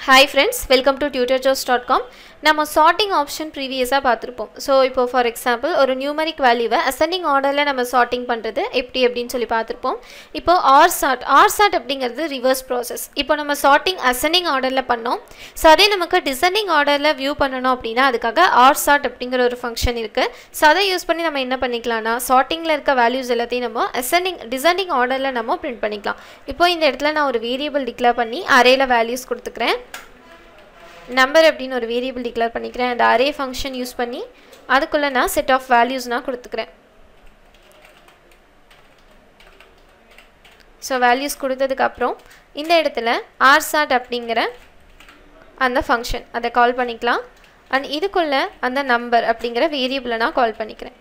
Hi friends, welcome to tutorjobs.com. நம்ம sorting option previousா பார்த்திருப்போம். So இப்போ for example ஒரு numeric value ascending orderல நம்ம sorting பண்றது எப்படி அப்படினு சொல்லி பார்த்திருப்போம். இப்போ R sort அப்படிங்கிறது reverse process. இப்போ நம்ம sorting ascending orderல பண்ணோம். So அதே நமக்கு descending orderல view பண்ணனும் அப்படினா அதுக்காக R sort அப்படிங்கிற ஒரு function இருக்கு. So அதை யூஸ் பண்ணி நம்ம என்ன பண்ணிக்கலாம்னா sortingல இருக்க values எல்லாத்தையும் நம்ம descending orderல நம்ம print பண்ணிக்கலாம். இப்போ இந்த இடத்துல நான் ஒரு variable declare பண்ணி arrayல values கொடுத்துக்கிறேன். number அப்படினு ஒரு வேரியபிள் டிக்ளேர் பண்ணிக்கிறேன் and array function யூஸ் பண்ணி அதுக்குள்ள நான் set of values நான் கொடுத்துக்கிறேன் so values கொடுத்ததுக்கு அப்புறம் இந்த இடத்துல rsort அப்படிங்கற அந்த function அதை கால் பண்ணிக்கலாம் and இதுக்குள்ள அந்த number அப்படிங்கற வேரியபிளை நான் கால் பண்ணிக்கிறேன்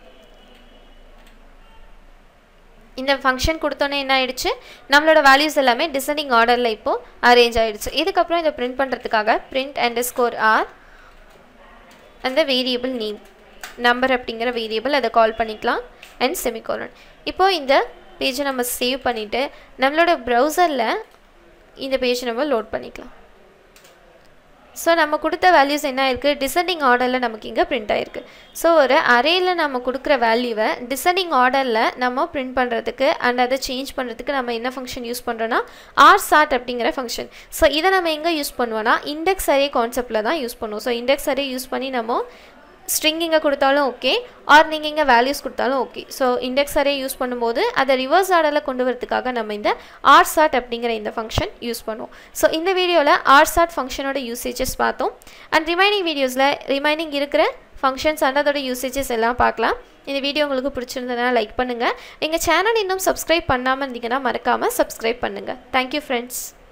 இந்த ஃபங்க்ஷன் கொடுத்தோனே என்ன ஆயிடுச்சு நம்மளோட values எல்லாமே descending orderல இப்போ அரேஞ்ச் ஆயிடுச்சு இதுக்கு அப்புறம் இத print பண்றதுக்காக print underscore r and the variable name number அப்படிங்கற வேரியபிள் அத கால் பண்ணிக்கலாம் and semicolon இப்போ இந்த பேஜ் நம்ம சேவ் பண்ணிட்டு நம்மளோட browserல இந்த பேஜ் நம்ம லோட் பண்ணிக்கலாம் So நம்ம கொடுத்த values என்ன இருக்கு descending orderல நமக்கு இங்க print ஆயிருக்கு so ஒரு arrayல நம்ம கொடுக்கிற வேல்யூவை descending orderல நம்ம print பண்றதுக்கு and அதை change பண்றதுக்கு நம்ம என்ன function யூஸ் பண்றோம்னா rsort அப்படிங்கற function so இத நம்ம எங்க யூஸ் பண்ணுவோம்னா index array கான்செப்ட்ல தான் யூஸ் பண்ணுவோம் so index array யூஸ் பண்ணி நம்ம string இங்க கொடுத்தாலும் ஓகே ஆர் நீங்க இங்க values கொடுத்தாலும் okay so index array use பண்ணும்போது அத ரிவர்ஸ் ஆர்டர்ல கொண்டு வரதுக்காக நம்ம இந்த rsort அப்படிங்கற இந்த ஃபங்க்ஷன் யூஸ் பண்ணுவோம் so இந்த வீடியோல rsort ஃபங்க்ஷனோட யூசேजेस பார்த்தோம் and remaining வீடியோஸ்ல remaining இருக்கிற functions and அதோட usages எல்லாம் பார்க்கலாம் இந்த வீடியோ உங்களுக்கு பிடிச்சிருந்தா லைக் பண்ணுங்க எங்க சேனல் இன்னும் subscribe பண்ணாம இருந்தீங்கன்னா மறக்காம subscribe பண்ணுங்க thank you friends